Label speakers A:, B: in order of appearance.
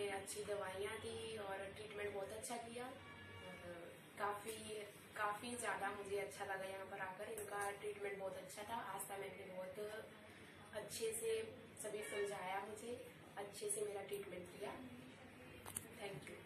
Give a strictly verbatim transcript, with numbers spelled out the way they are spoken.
A: इन्होंने अच्छी दवाइयाँ दी और ट्रीटमेंट बहुत अच्छा किया और काफ़ी काफ़ी ज़्यादा मुझे अच्छा लगा यहाँ पर आकर। इनका ट्रीटमेंट बहुत अच्छा था। आस्था मैम ने बहुत अच्छे से सभी समझाया, मुझे अच्छे से मेरा ट्रीटमेंट किया। Thank you.